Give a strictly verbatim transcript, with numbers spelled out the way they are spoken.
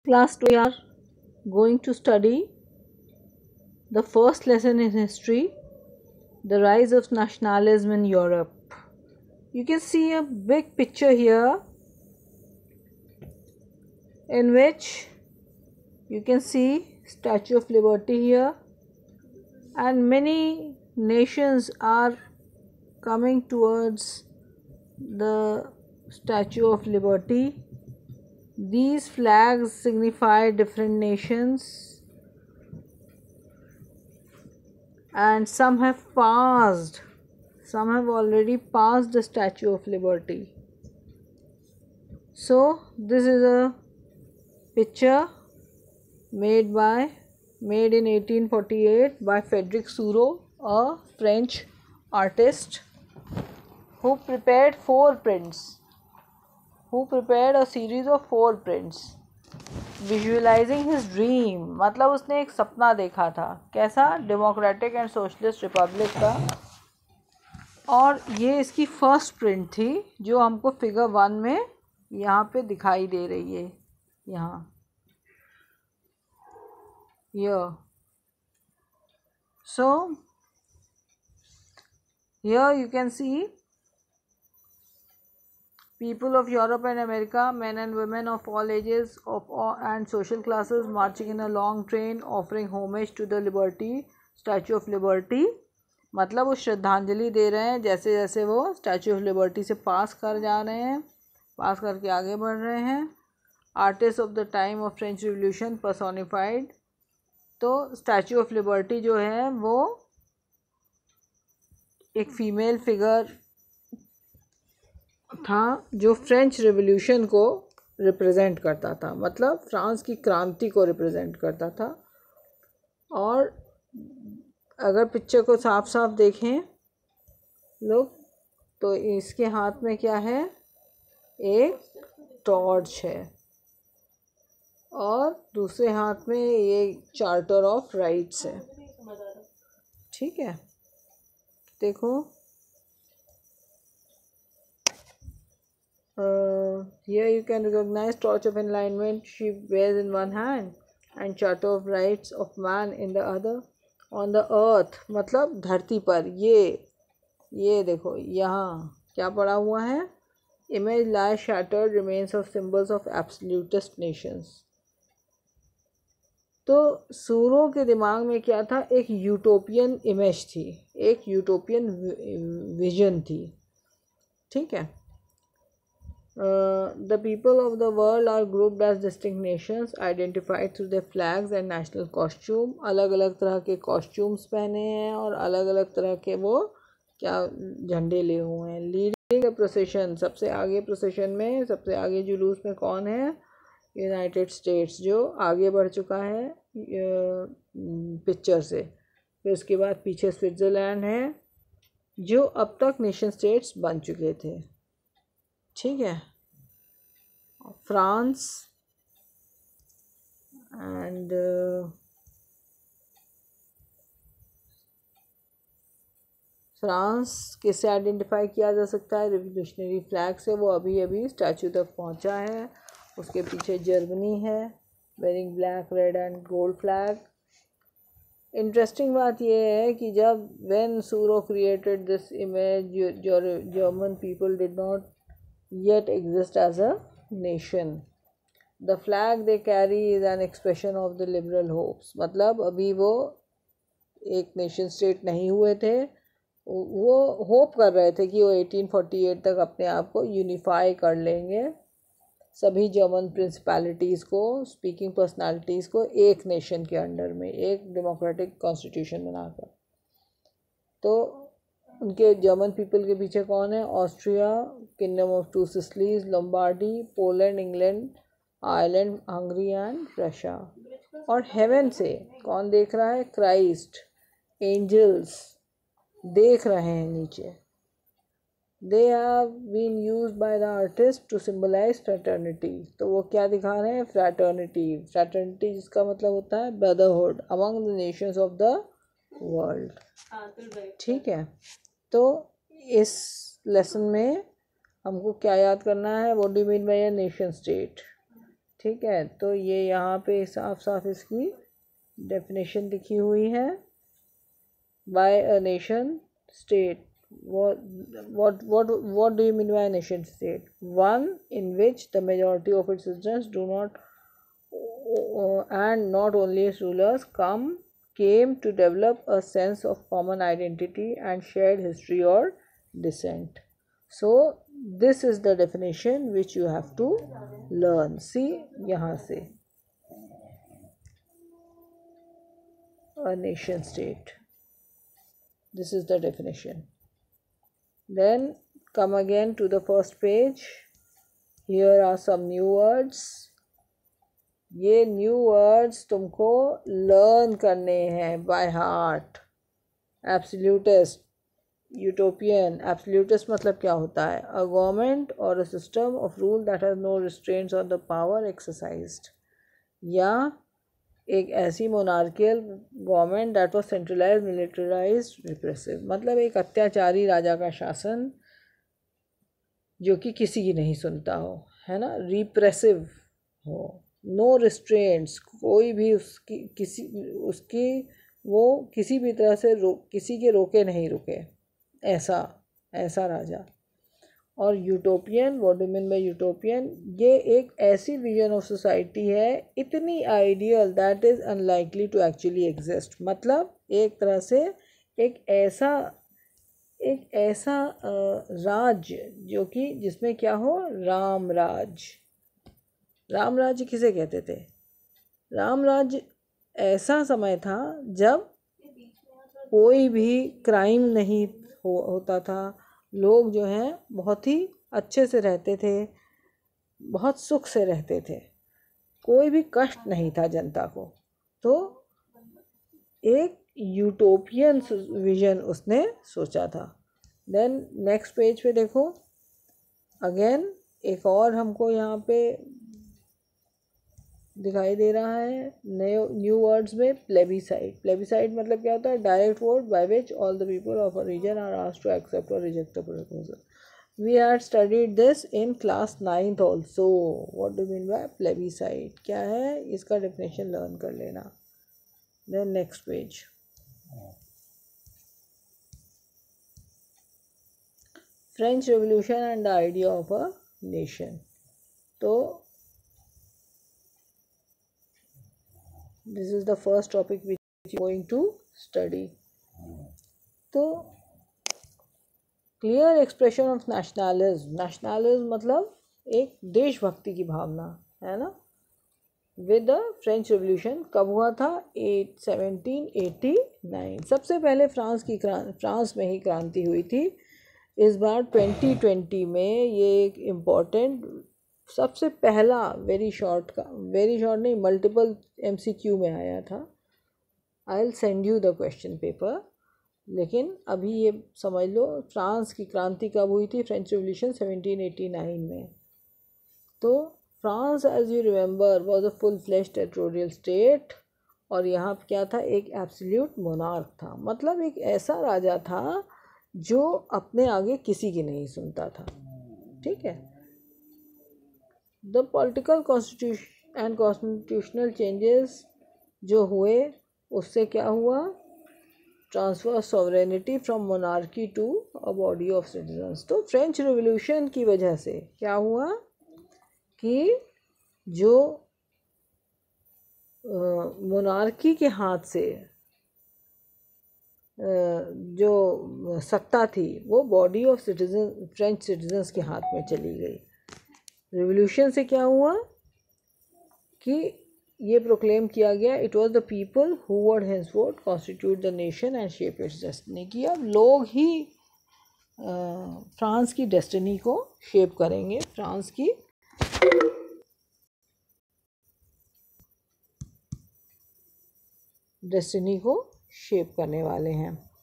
Class two, we are going to study the first lesson in history, the rise of nationalism in Europe. You can see a big picture here in which you can see Statue of Liberty here, and many nations are coming towards the Statue of Liberty. These flags signify different nations, and some have passed, some have already passed the Statue of Liberty. So this is a picture made by made in eighteen forty-eight by Frederic Seurat, a French artist who prepared four prints who prepared a series of four prints visualizing his dream. मतलब उसने एक सपना देखा था, कैसा? Democratic and socialist Republic का। और ये इसकी फर्स्ट प्रिंट थी जो हमको फिगर वन में यहाँ पे दिखाई दे रही है। यहाँ here so here you can see people of Europe and America, men and women of all ages of all and social classes, marching in a long train, offering homage to the Liberty, Statue of Liberty. मतलब वो श्रद्धांजलि दे रहे हैं जैसे जैसे वो statue of liberty से पास कर जा रहे हैं, पास करके आगे बढ़ रहे हैं। Artist of the time of French Revolution personified. तो स्टैचू ऑफ लिबर्टी जो है वो एक फीमेल फिगर था जो फ्रेंच रिवॉल्यूशन को रिप्रेजेंट करता था, मतलब फ्रांस की क्रांति को रिप्रेजेंट करता था। और अगर पिक्चर को साफ साफ देखें लोग तो इसके हाथ में क्या है? एक टॉर्च है और दूसरे हाथ में ये चार्टर ऑफ राइट्स है। ठीक है, देखो Uh, here you can recognize torch of enlightenment she bears in one hand and charter of rights of man in the other. On the earth मतलब धरती पर। ये ये देखो यहाँ क्या पड़ा हुआ है? Image lies shattered remains of symbols of absolutist nations. तो सूरों के दिमाग में क्या था? एक यूटोपियन इमेज थी, एक यूटोपियन विजन थी। ठीक है। Uh, the people of the world are grouped as distinct nations identified through their flags and national costume. अलग अलग तरह के कॉस्ट्यूम्स पहने हैं और अलग अलग तरह के वो क्या झंडे लिए हुए हैं। लीडिंग द प्रोसेशन, सबसे आगे प्रोसेशन में, सबसे आगे जुलूस में कौन है? यूनाइटेड स्टेट्स जो आगे बढ़ चुका है पिक्चर से। फिर उसके बाद पीछे स्विट्ज़रलैंड है जो अब तक नेशन स्टेट्स बन चुके थे। ठीक है, फ्रांस एंड फ्रांस किससे आइडेंटिफाई किया जा सकता है? रिवोल्यूशनरी फ्लैग से, वो अभी अभी स्टैचू तक पहुंचा है। उसके पीछे जर्मनी है wearing black red and gold flag. Interesting बात यह है कि जब when Sorrieu created this image German people did not yet exist as a nation. The flag they carry is an expression of the liberal hopes. मतलब अभी वो एक nation state नहीं हुए थे, वो होप कर रहे थे कि वो एटीन फोर्टी एट तक अपने आप को यूनिफाई कर लेंगे, सभी जर्मन प्रिंसिपैलिटीज़ को, स्पीकिंग पर्सनालिटीज़ को एक नेशन के अंडर में, एक डेमोक्रेटिक कॉन्स्टिट्यूशन बनाकर। तो उनके जर्मन पीपल के पीछे कौन है? Austria, kingdom of two Sicilies, Lombardy, Poland, England, Ireland, Hungary and Russia. और हेवन से कौन देख रहा है? क्राइस्ट, एंजल्स देख रहे हैं नीचे। They have been used by the artist to symbolise fraternity. तो वो क्या दिखा रहे हैं? फ्रैटर्निटी। फ्रैटर्निटी जिसका मतलब होता है brotherhood among the nations of the world. ठीक है, तो इस लेसन में हमको क्या याद करना है? What do you mean by a nation state? ठीक है, तो ये यहाँ पे साफ साफ इसकी डेफिनेशन लिखी हुई है। By a nation state, what what what what do you mean by a nation state? One in which the majority of its citizens do not uh, and not only its rulers come came to develop a sense of common identity and shared history or descent. So this is the definition which you have to learn. See यहाँ से a nation state, this is the definition. Then come again to the first page. Here are some new words. ये new words तुमको learn करने हैं by heart. Absolutist, utopian. Absolutist मतलब क्या होता है? अ गवर्नमेंट और a system of rule that has no restraints on the power exercised, या एक ऐसी monarchical government that was centralised, militarised, repressive. मतलब एक अत्याचारी राजा का शासन जो कि किसी की नहीं सुनता हो, है ना, रिप्रेसिव हो, नो रिस्ट्रेंट्स, कोई भी उसकी किसी उसकी वो किसी भी तरह से रो किसी के रोके नहीं रुके, ऐसा ऐसा राजा। और utopian, what do mean by utopian? ये एक ऐसी विजन ऑफ सोसाइटी है इतनी ideal that is unlikely to actually exist. मतलब एक तरह से एक ऐसा एक ऐसा राज्य जो कि जिसमें क्या हो, राम राज। राम राज्य किसे कहते थे? राम राज्य ऐसा समय था जब कोई भी क्राइम नहीं हो, होता था, लोग जो हैं बहुत ही अच्छे से रहते थे, बहुत सुख से रहते थे, कोई भी कष्ट नहीं था जनता को। तो एक यूटोपियन विजन उसने सोचा था। देन नेक्स्ट पेज पे देखो, अगेन एक और हमको यहाँ पे दिखाई दे रहा है न्यू न्यू वर्ड्स में, प्लेबिसाइड। प्लेबिसाइड मतलब क्या होता है? Direct vote by which all the people of a region are asked to accept और reject a proposal. We had studied this in class ninth also. What do mean by plebiscite? क्या है इसका definition learn कर लेना। Then next page, French Revolution and the idea of a nation. तो this is the first topic which you are going to study. तो clear expression of nationalism, nationalism मतलब एक देशभक्ति की भावना, है ना, with the French Revolution। कब हुआ था? Seventeen eighty nine. सबसे पहले फ्रांस की फ्रांस में ही क्रांति हुई थी। इस बार ट्वेंटी ट्वेंटी में ये एक इम्पॉर्टेंट सबसे पहला वेरी शॉर्ट का वेरी शॉर्ट नहीं मल्टीपल एमसीक्यू में आया था। I will send you the question paper. लेकिन अभी ये समझ लो फ्रांस की क्रांति कब हुई थी? French Revolution seventeen eighty nine में। तो France as you remember was a full fleshed territorial state, और यहाँ पे क्या था? एक एब्सोल्यूट मोनार्क था। मतलब एक ऐसा राजा था जो अपने आगे किसी की नहीं सुनता था। ठीक है। The political constitution and constitutional changes जो हुए उससे क्या हुआ? Transfer sovereignty from monarchy to a body of citizens. तो फ्रेंच रिवॉल्यूशन की वजह से क्या हुआ कि जो मोनार्की के हाथ से जो सत्ता थी वो body of citizen French citizens के हाथ में चली गई। रिवॉल्यूशन से क्या हुआ कि ये प्रोक्लेम किया गया, it was the people who would henceforth constitute the nation and shape its destiny. कि अब लोग ही फ्रांस की डेस्टिनी को शेप करेंगे, फ्रांस की डेस्टिनी को शेप करने वाले हैं।